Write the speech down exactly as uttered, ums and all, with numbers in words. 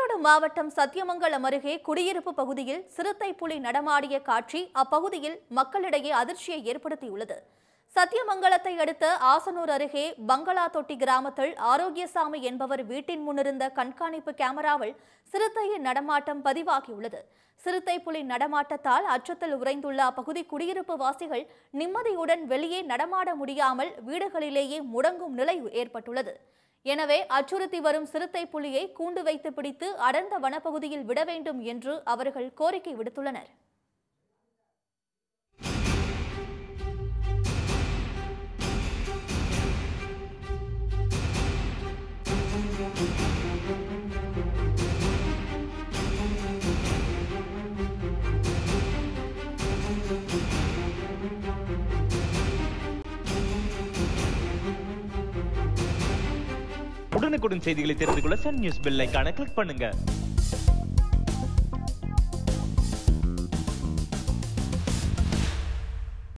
ஈரோடு மாவட்டம் சத்தியமங்கலம் அருகே குடியிருப்பு பகுதியில் சிறுத்தை புலி நடமாடிய காட்சி அப்பகுதியில் மக்களிடையே அதிர்ச்சியை ஏற்படுத்தியுள்ளது. சத்தியமங்கலத்தை அடுத்த ஆசனூர் அருகே பங்களா தொட்டி கிராமத்தில் ஆரோக்கியசாமி என்பவர் வீட்டின் முன்னிருந்த கண்காணிப்பு கேமராவில் சிறுத்தையின் நடமாட்டம் பதிவாகியுள்ளது. சிறுத்தை புலி நடமாட்டத்தால் அச்சத்தில் உறைந்துள்ள அப்பகுதி குடியிருப்பு வாசிகள் நிம்மதியுடன் வெளியே நடமாட முடியாமல் வீடுகளிலேயே முடங்கும் நிலை ஏற்பட்டுள்ளது. எனவே அச்சுறுத்தி வரும் சிறுத்தை புலியை கூண்டு வைத்து பிடித்து அடர்ந்த வனப்பகுதியில் விட வேண்டும் என்று அவர்கள் கோரிக்கை விடுத்துள்ளனர். உடனுக்குடன் செய்திகளை தெரிந்து கொள்ள சன் நியூஸ் பெல் ஐகானை கிளிக் பண்ணுங்க.